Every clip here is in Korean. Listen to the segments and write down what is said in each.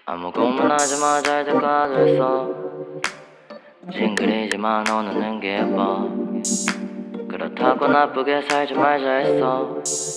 아무 고민하지마 잘 될 거야 됐어. 징그리지만 너는 게 예뻐. 그렇다고 나쁘게 살지 말자 했어.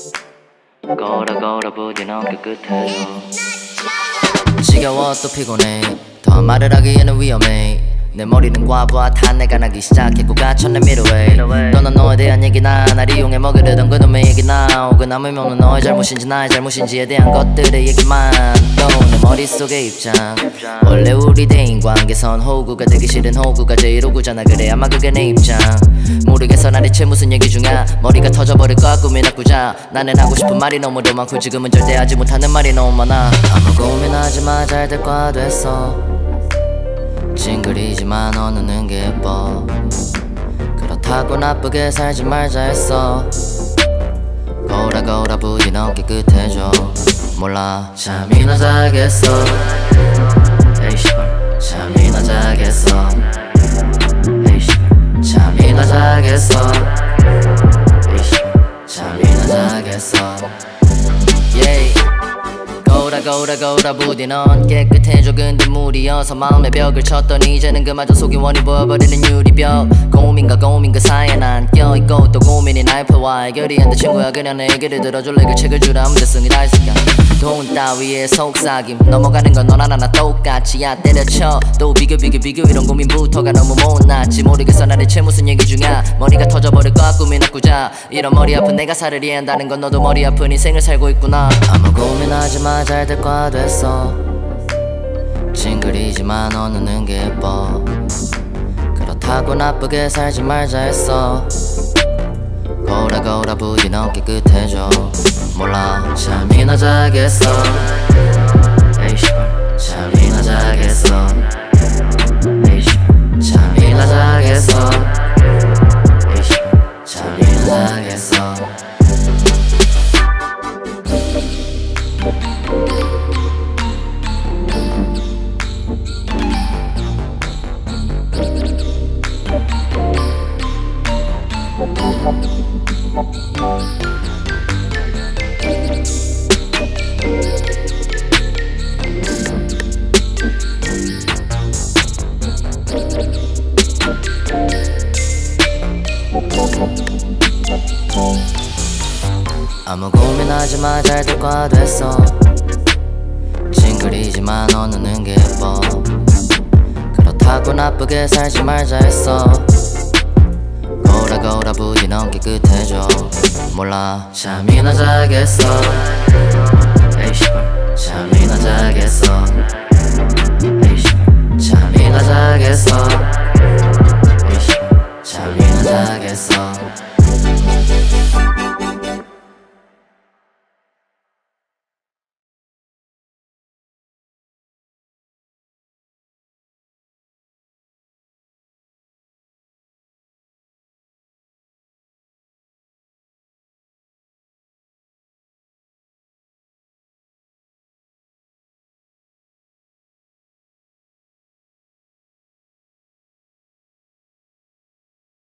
거울아 부디 어깨 끝에 줘. 지겨워 또 피곤해. 더 말을 하기에는 위험해. 내 머리는 과부하다 내가 나기 시작했고 갇혔네 미ddleway. 너는 너에 대한 얘기나 날 이용해 먹으려던 그놈의 얘기나 혹은 남으면 너의 잘못인지 나의 잘못인지에 대한 것들의 얘기만 또 내 머릿속에 입장. 원래 우리 대인 관계선 호구가 되기 싫은 호구가 제일 호구잖아. 그래 아마 그게 내 입장. 모르겠어 나 대체 무슨 얘기 중이야. 머리가 터져버릴 거야 꿈이나 꾸자. 나는 하고 싶은 말이 너무도 많고 지금은 절대 하지 못하는 말이 너무 많아. 아무 고민하지마 잘 될 거야 됐어. 징그리지만 너는 게 예뻐. 그렇다고 나쁘게 살지 말자 했어. 거울아 부디 어깨 끝에 줘. 몰라 잠이나 자겠어. 에이 씨발 잠이나 자겠어. 에이 씨발 잠이나 자겠어. 에이 씨발 잠이나 자겠어. yeah. 거울아 부디 넌 깨끗해져. 근데 물이어서 마음의 벽을 쳤더니 이제는 그마저 속이 원이 보여버리는 유리벽. 고민과 사이에 난 껴있고 또 고민이 날 펴와. 해결이 안 돼 친구야 그냥 내 얘기를 들어줄래. 그 책을 주라 하면 됐으니 다 있을까. 돈 따위에 속삭임 넘어가는 건 너나 나나 똑같이. 야 때려쳐 또 비교 이런 고민부터가 너무 못났지. 모르겠어 나 대체 무슨 얘기 중이야. 머리가 터져버릴 거야 꿈이나 꾸자. 이런 머리 아픈 내가 살을 이해한다는 건 너도 머리 아픈 인생을 살고 있구나. 아무 고민하지마 잘 될 거야 됐어. 징그리지만 너는 게 예뻐. 그렇다고 나쁘게 살지 말자 했어. 거울아 부디 어깨 끝에 줘. 몰라 잠이나 자겠어. 에이 씨발 잠이나 자겠어. 에이 씨발 잠이나 자겠어. 에이 씨발 잠이나 자겠어. 아무 고민하지마 잘 될 거야 됐어. 징그리지만 너는 게 예뻐. 그렇다고 나쁘게 살지 말자 했어. 거울아 부디 어깨 끝에 줘. 몰라 잠이나 자겠어. 에이 씨발 잠이나 자겠어. 에이 씨발 잠이나 자겠어. 에이 씨발 잠이나 자겠어.